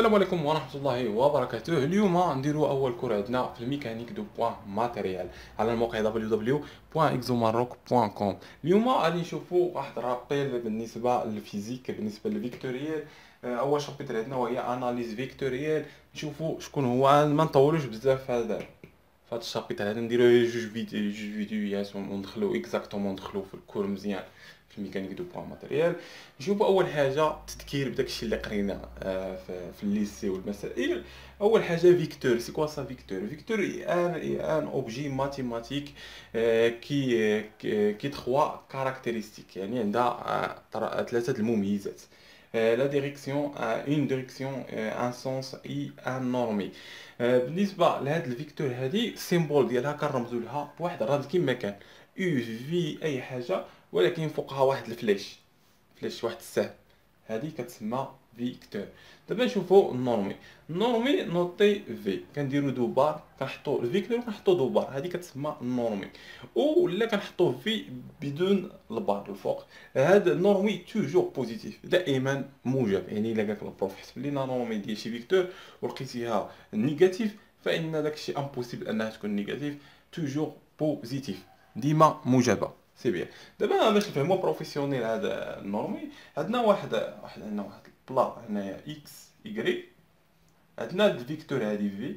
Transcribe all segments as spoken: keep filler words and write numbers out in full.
السلام عليكم ورحمة الله وبركاته. اليوم نديرو أول كور عندنا في الميكانيك دو بوان ماتيريال على الموقع دبليو دبليو دبليو بوان اكزوماروك بوان كوم. اليوم غادي نشوفو واحد الرابيل بالنسبة للفيزيك بالنسبة للفيكتوريال. أول شابتر عندنا وهي أناليز فيكتوريال. نشوفو شكون هو، ما نطولوش بزاف في هذا في هذا الشابتر هذا، نديرو جوج فيديو جوج فيديوهات وندخلو اكزاكتومون ندخلو في الكور مزيان في الميكانيك دو بوان ماتيريال. نشوفوا اول حاجه تذكير بداكشي اللي قرينا آه، في, في الليسي والمسائل. اول حاجه فيكتور، سي كوا سا فيكتور؟ فيكتور ان ان اوبجي ماتيماتيك كي كي تخوا كاركتيرستيك، يعني عندها ثلاثه المميزات. لا ديريكسيون، اون ديريكسيون، ان سونس اي ان نورمي. بالنسبه لهاد الفيكتور هادي السيمبول ديالها كنرمزوا لها بواحد الرمز كيما كان يو في اي حاجه، ولكن فوقها واحد الفلاش، فلاش واحد السهم، هذه كتسمى فيكتور. دابا نشوفوا النورمي. النورمي نوطي في، كنديروا دو بار، كنحطوا الفيكتور وكنحطوا دو بار، هذه كتسمى النورمي. ولا كنحطوا في بدون البار الفوق. هذا النورمي توجور بوزيتيف، دائما موجب. يعني الا قالك البروف حسب لينا نورمي ديال شي فيكتور ولقيتيها نيجاتيف، فان داكشي امبوسيبل انها تكون نيجاتيف، توجور بوزيتيف، ديما موجبه. سي بيان. دابا باش نفهمو بروفيسيونيل هذا النورمي، عندنا واحد واحد عندنا واحد البلا هنايا اكس ايكغيك، عندنا هاد الفيكتور هادي في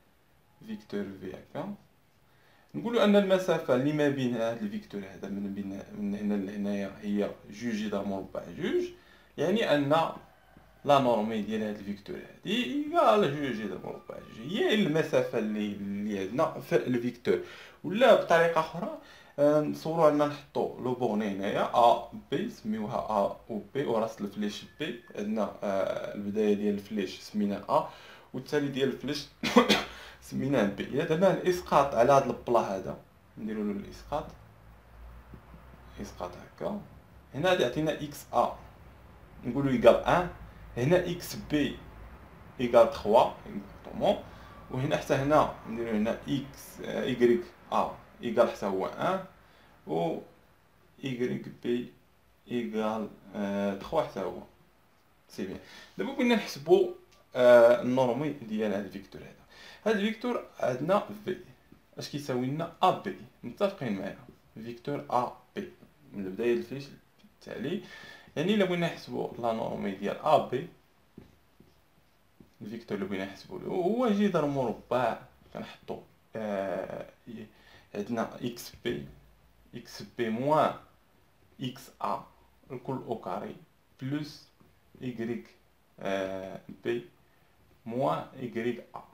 فيكتور في هكا. نقولوا ان المسافه اللي ما بين هاد الفيكتور هذا من بين من هنا لهنايا هي جوج ضرب مربع جوج، يعني ان لا نورمي ديال هاد الفيكتور هادي ايكال جوج ضرب مربع جوج، هي المسافه اللي اللي عندنا في الفيكتور. ولا بطريقه اخرى نصوروا عندنا نحطوا لو بورني هنايا ا بي، سميوها ا و بي، وراس الفليش بي. عندنا آه البدايه ديال الفليش سميناه ا، والتالي ديال الفليش سميناه بي. الا درنا الاسقاط على هذا البلا هذا، نديروا له الاسقاط، اسقاط هكا. هنا غادي يعطينا اكس ا، نقولوا ايكال واحد. هنا اكس بي ايكال ثلاثة اكزاكتومون. وهنا حتى هنا نديرو هنا اكس ايكغيك ا ايكال حتى هو واحد، و ايكغيك بي ايكال ثلاثة حتى هو. سي بيان. دابا بغينا نحسبوا آه النورمي ديال هذا الفيكتور هذا. هذا الفيكتور عندنا في اش كيساوي لنا ا بي، متفقين معايا؟ فيكتور ا بي من البدايه للفيش التالي. يعني الا بغينا نحسبوا لا نورمي ديال ا بي، الفيكتور اللي بغينا نحسبوا له هو جي ضرب مربع، كنحطوا آه عندنا اكس بي اكس بي موان اكس ا الكل او كاري بلس ايكغيك آه بي موان ايكغيك ا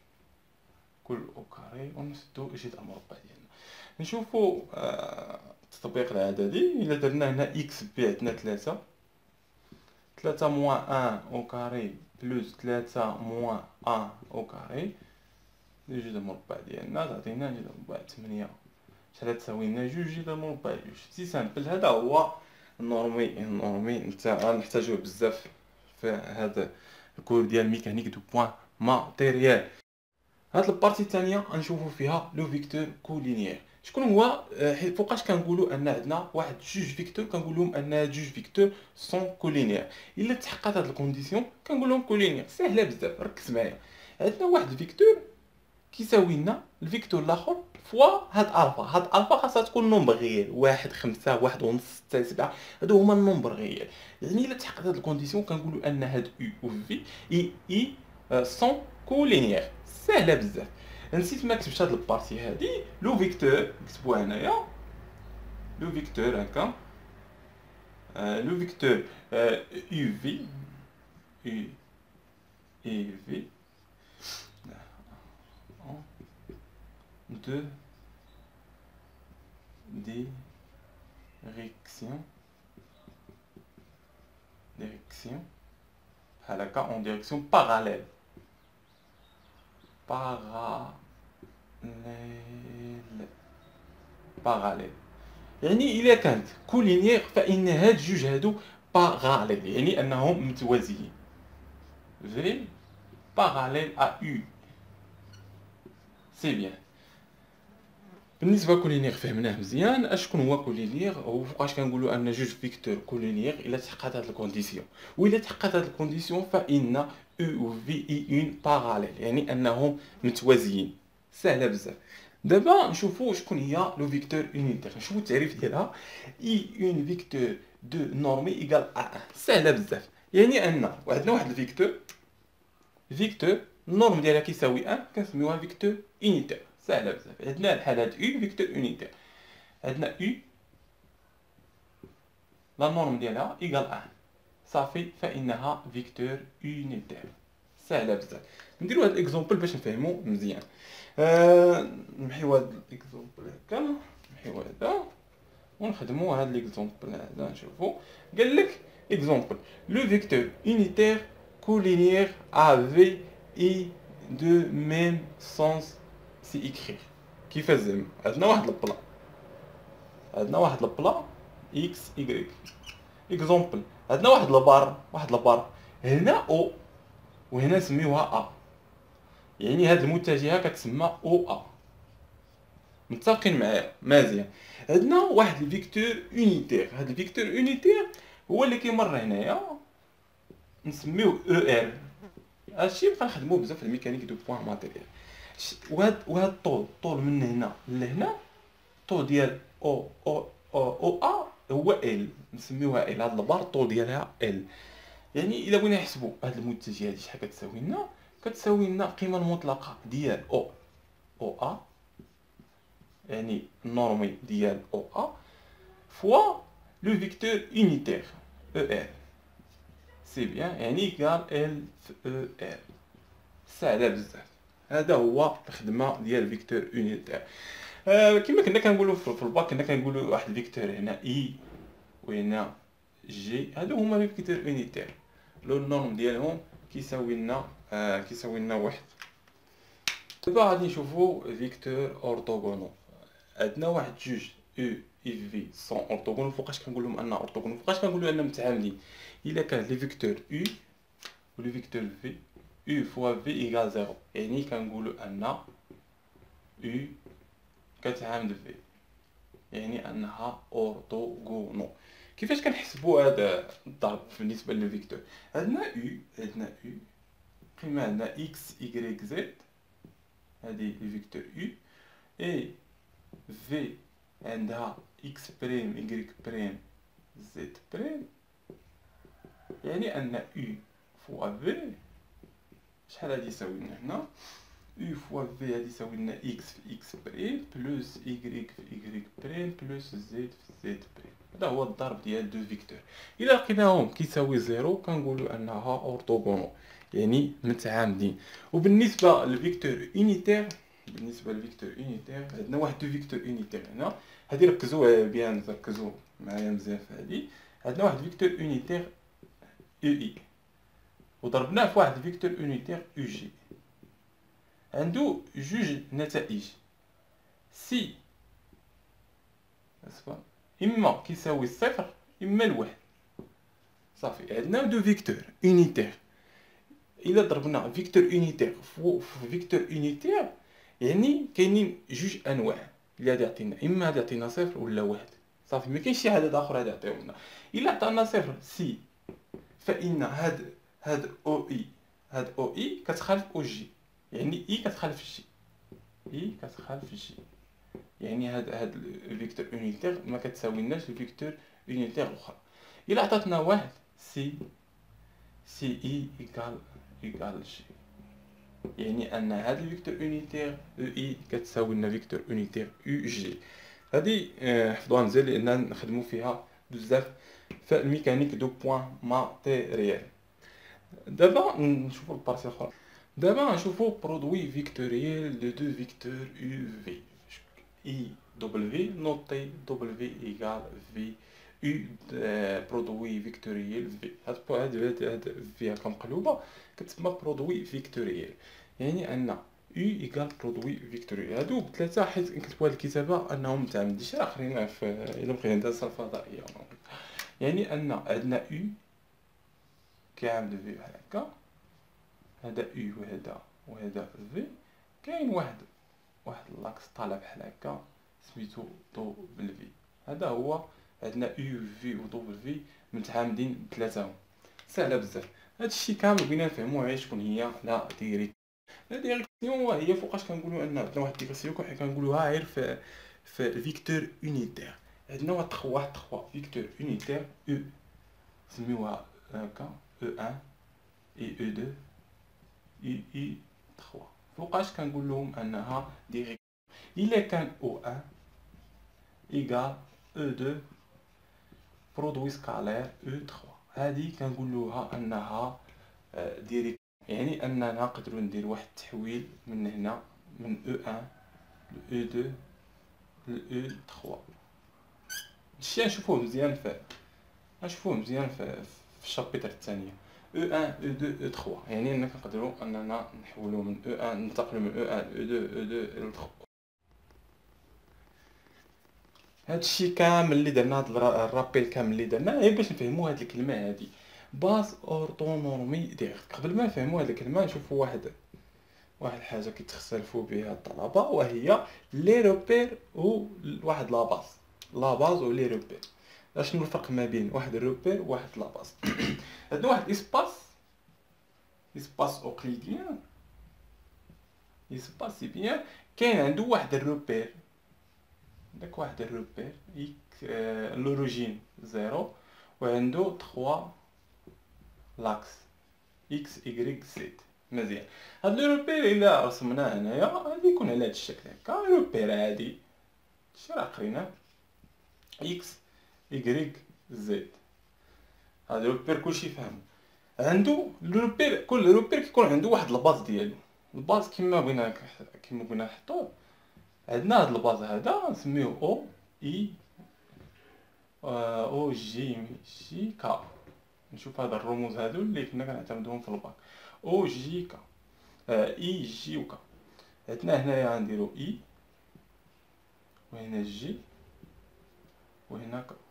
كل او كاري، ونسدو جي ضرب مربع ديالنا. نشوفوا آه التطبيق العددي. الا درنا هنا اكس بي عندنا ثلاثة، ثلاثة موان واحد او كاري بلس ثلاثة موان واحد او كاري، جوج ضرب مربع ديالنا تعطينا جوج ضرب مربع ثمانية. شحال تساوي لنا جوج جوج ضرب مربع جوج. سي سامبل. هذا هو النورمي. النورمي انت غنحتاجوه بزاف في هذا الكور ديال ميكانيك دو بوان ماتيريال. هاد البارتي الثانيه غنشوفوا فيها لو فيكتور كولينيير. شكون هو؟ فوقاش كنقولوا ان عندنا واحد جوج فيكتور كنقول لهم ان جوج فيكتور سون كولينيير. الا تحققت هاد الكونديسيون كنقول لهم كولينيير. سهله بزاف، ركز معايا. عندنا واحد الفيكتور كيساوي لنا الفيكتور الاخر فوا هاد الفا. هاد الفا خاصها تكون نومبر غيال، واحد، خمسة، واحد ونص، ستة، سبعة، هادو هما النومبر غيال. يعني الا تحققت هاد الكونديسيون كنقولوا ان هاد او و في اي اي سون كولينيير. سهله بزاف. نسيت ما كتبتش هاد البارتي هادي. لو فيكتور نكتبوها هنايا، لو فيكتور هكا، آه لو فيكتور آه يو في يو اي في دو ديريكسيون ديريكسيون بحال هكا اون ديريكسيون باراليل باراليل باراليل. يعني الا كانت كولينيير فان هاد جوج هادو باراليل، يعني انهم متوازيين. في باراليل ا يو. سي بيان. بالنسبه كولينيير فهمناه مزيان. اشكون هو كولينيير؟ هو فوقاش كنقولوا ان جوج فيكتور كولينيير الا تحققت هاد الكونديسيون، والا تحققت هاد الكونديسيون فان او و في اي اون باراليل، يعني انهم متوازيين. سهله بزاف. دابا نشوفوا شكون هي لو فيكتور يونيتير. نشوفوا التعريف ديالها. اي اون فيكتور دو نورمي ايكال ا واحد. سهله بزاف. يعني ان عندنا واحد الفيكتور، فيكتور النورم ديالها كيساوي واحد، كنسميوها فيكتور يونيتير. سهله بزاف. عندنا الحاله هاد او فيكتور يونيتير. عندنا او لا نورم ديالها ايكال واحد، صافي فانها فيكتور يونيتير. سهله بزاف. نديرو هاد الاكزومبل باش نفهمو مزيان. آه نمحيو هاد الاكزومبل هكا، نمحيو هذا ونخدمو هاد الاكزومبل هذا. نشوفو قال لك اكزومبل لو فيكتور يونيتير collinéaire avec et de même sens c'est écrire. كيفاش زعما؟ عندنا واحد البلا، عندنا واحد البلا اكس ايكغيك. اكزومبل عندنا واحد البار، واحد البار هنا او وهنا نسميوها ا، يعني هاد المتجهه كتسمى او ا. متفقين معايا مزيان؟ عندنا واحد الفيكتور يونيتير. هاد الفيكتور يونيتير هو اللي كيمر هنايا، نسميوه او ار. هادشي بقى نخدموه بزاف في الميكانيك دو بوين ماتيريال. وهاد وهاد الطول، الطول من هنا لهنا، الطول ديال او او او ا هو ال، نسميوها ال. هاد البار الطول ديالها ال. يعني الا بغينا نحسبوا هاد المتجه هادي شحال كتساوي لنا، كتساوي لنا القيمه المطلقه ديال او او ا، يعني النورمي ديال او ا فوا لو فيكتور يونيتير او ار. سي بيان، يعني ايكال ال في او ار. سهله بزاف. هذا هو الخدمه ديال فيكتور يونيتير. آه كما كنا كنقولوا في الباك، كنا كنقولوا واحد فيكتور هنا اي وهنا جي، هادو هما لي فيكتور يونيتير. لو النورم ديالهم كيساوي لنا آه كيساوي لنا واحد. دابا غادي نشوفوا فيكتور اورتوغونال. عندنا واحد جوج او اي في سون اورتوغونال. فوقاش كنقول لهم ان اورتوغونال؟ فوقاش كنقولوا ان متعامدين؟ الا كان لي فيكتور او و لي فيكتور في، او فوا في ايكال زيرو، يعني كنقولوا ان او كتعامد في، يعني انها اورتوغونال. كيفاش كنحسبوا هذا الضرب بالنسبه للفيكتور؟ عندنا او، عندنا او قيمه عندنا اكس ايكغيك زد، هذه الفيكتور او، اي في عندها اكس بريم ايكغيك بريم زد بريم، يعني ان او فوا في شحال غادي يساوي لنا هنا؟ او فوا في غادي يساوي لنا اكس في اكس بريم بلس ايكغيك في ايكغيك بريم بلس زد في زد بريم. هذا هو الضرب ديال دو فيكتور. الا لقيناهم كيساوي زيرو كنقولوا انها اورتوغونال، يعني متعامدين. وبالنسبه للفيكتور يونيتير، بالنسبه للفيكتور يونيتير عندنا واحد دو فيكتور يونيتير هنا. هادي ركزوا بيان، ركزوا معايا مزيان في هادي. عندنا واحد فيكتور يونيتير او اي وضربناه في واحد فيكتور يونيتير او جي. عنده جوج نتائج، سي اسفا اما كيساوي الصفر اما الواحد. صافي عندنا دو فيكتور يونيتير. الا ضربنا فيكتور يونيتير في فيكتور يونيتير يعني كاينين جوج انواع اللي غادي يعطينا، اما غادي يعطينا صفر ولا واحد. صافي ما كاينش شي عدد اخر غادي يعطيونا. الا عطانا صفر سي فان هاد هاد او اي، هاد او اي كتخالف او جي، يعني اي كتخالف جي، اي كتخالف جي، يعني هاد هاد الفيكتور يونيتير ما كتساويناش الفيكتور يونيتير الاخرى. الا عطاتنا واحد سي سي اي ايكال ايكال جي، يعني ان هاد الفيكتور يونيتير او اي كتساوي لنا فيكتور يونيتير او جي. هادي حفظوها مزيان لان نخدموا فيها بزاف في الميكانيك دو بوين ماتيريال. دابا نشوفوا البارتي الاخرى. دابا نشوفوا برودوي فيكتوريال دو دو فيكتور يو في. اي دبليو نوتي دبليو ايكال في او برودوي فيكتوريال في. هاد هاد هاد فيها كمقلوبه كتسمى برودوي فيكتوريال، يعني ان او ايكال برودوي فيكتوريال. هادو بثلاثه حيت كتبوا هاد الكتابه انهم متعمدين شي اخرين في الا بغينا ندرس الفضائيه، يعني ان عندنا او كيعمل في بحال هكا، هذا او وهذا وهذا في، كاين واحد واحد لاكس طالع بحال هكا سميتو دوبل في. هذا هو عندنا يو في و دوبل في متعامدين بثلاثه. سهله بزاف. هادشي كامل بغينا نفهموه غير شكون هي لا ديريكسيون. لا ديريكسيون هي فوقاش كنقولوا ان عندنا واحد ديريكسيون حنا كنقولوها غير في في الفيكتور يونيتير. عندنا واحد واحد ثلاثة فيكتور يونيتير او نسميوها هكا او واحد اي او اثنين اي اي ثلاثة. فوقاش كنقول لهم انها ديريكسيون. الا كان او واحد ايكال او اثنين برودوي سكالير او ثلاثة، هذه كنقولوها انها ديريكسيون. يعني اننا نقدروا ندير واحد التحويل من هنا من او واحد ل او اثنين ل او ثلاثة. هادشي نشوفوه مزيان في نشوفوه مزيان في في الشابيتر الثانيه او واحد او اثنين او ثلاثة. يعني اننا كنقدروا اننا نحولوا من او واحد ننتقلوا من او واحد ل او اثنين او اثنين ل ثلاثة. هادشي كامل اللي درنا، هاد الرابيل كامل اللي درنا غير باش نفهموا هاد الكلمه هادي باز اورتونومي ديريكت. قبل ما نفهموا هاد الكلمه نشوفوا واحد واحد الحاجه كيتخسلفوا بها الطلبه، وهي لي روبير و واحد لا باز. لا باز و لي روبير. شنو الفرق ما بين واحد الروبير وواحد لا باز؟ عندنا واحد اسباس اسباس اوكليديان. اسباس سي بيان كاين عنده واحد الروبير، داك واحد الروبير اكس لوريجين زيرو، وعنده ثلاثة لاكس اكس ايغريك زد. مزيان. هاد لو روبير الا رسمناه هنايا غادي يكون على هاد الشكل هكا. روبير عادي شي راه قريناه اكس ايغريك زد. هاد روبير كلشي فاهم. عنده روبير، كل روبير كيكون عنده واحد الباز ديالو. الباز كيما بغينا كيما بغينا نحطوه، عندنا هاد الباز هذا نسميوه او اي او جي جي كا. نشوف هاد الرموز هادو اللي كنا كنعتمدوهم في الباك. او جي كا اي جي و كا. عندنا هنايا غنديرو اي وهنا جي وهنا كا.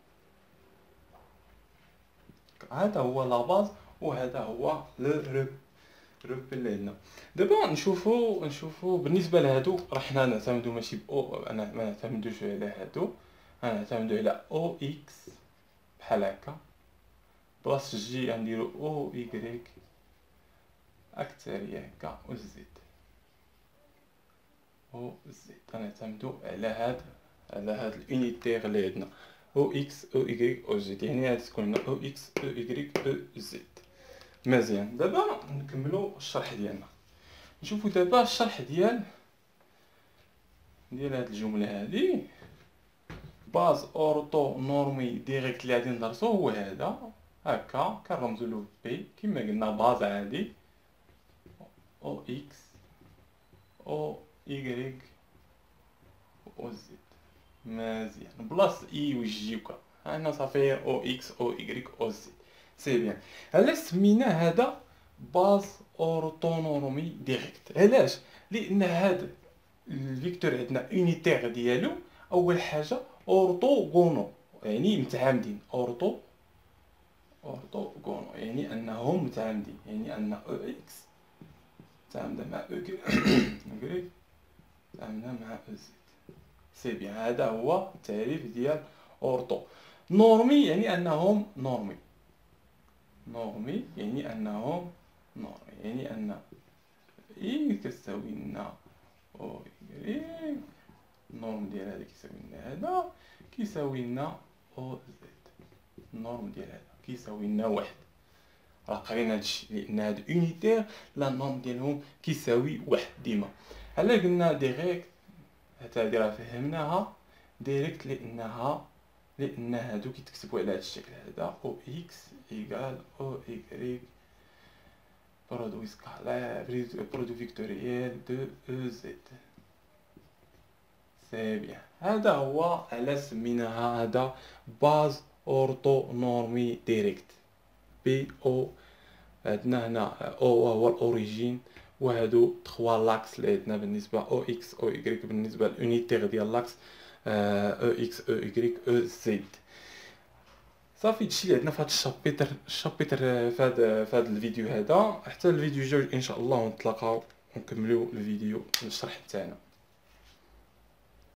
هذا هو لا باز وهذا هو لو روب روب اللي عندنا. دابا نشوفو نشوفو بالنسبه لهادو راه حنا نعتمدو ماشي باو، انا ما نعتمدوش على هادو، غنعتمدو على او اكس بحال هكا بلاص جي غنديرو او ايكغيك اكثريه هكا و زد او زد. غنعتمدو على هاد على هاد اليونيتير اللي عندنا او اكس او ايكغيك او زد. يعني غادي تكون لنا او اكس او ايكغيك او زد. مزيان. دابا نكملو الشرح ديالنا. نشوفو دابا الشرح ديال ديال هاد الجمله هادي. باز اورتو نورمي ديريكت اللي غادي ندرسو هو هذا هكا كنرمزو له بي كما قلنا باز عادي او اكس او ايكغيك او زد. مزيان. بلاص اي و جي و كا هنا صافي او اكس او ايكغيك او زد. سي بيان. علاش سمينا هذا باز اورتونومي ديريكت؟ علاش؟ لان هذا الفيكتور عندنا يونيتير ديالو اول حاجه اورتوغونو، يعني متعامدين. اورتو اورتوغونو يعني انهم متعامدين، يعني ان او اكس متعامده مع او كريك متعامده مع او زد. سي بيان. هذا هو التعريف ديال اورتو. نورمي يعني انهم نورمي. نورمي يعني انهم نورمي يعني ان اي كتساوي لنا او اي النورم ديال هذا كيساوي لنا هذا كيساوي لنا او زد. النورم ديال هذا كيساوي لنا واحد. راه قرينا هادشي لان هاد يونيتير لا النورم ديالهم كيساوي واحد ديما. علا قلنا ديريكت حتى هادي راه فهمناها ديريكت لانها لان هادو كيتكتبوا على هاد الشكل هذا او اكس ايكال او ايكغيك برودوي سكالير برودوي فيكتوريال دو او زد. سي بيان. هذا هو على سميناها هذا باز اورتو نورمي ديريكت. بي او عندنا هنا او هو الاوريجين وهادو ثلاثة لاكس اللي عندنا بالنسبه او اكس او ايكغيك بالنسبه للونيتير ديال لاكس او اكس او ايكغيك او زد. صافي هادشي اللي عندنا في هذا الشابيتر الشابيتر في هذا في هذا الفيديو هذا. حتى الفيديو الجاي ان شاء الله نتلاقاو ونكملوا الفيديو الشرح تاعنا.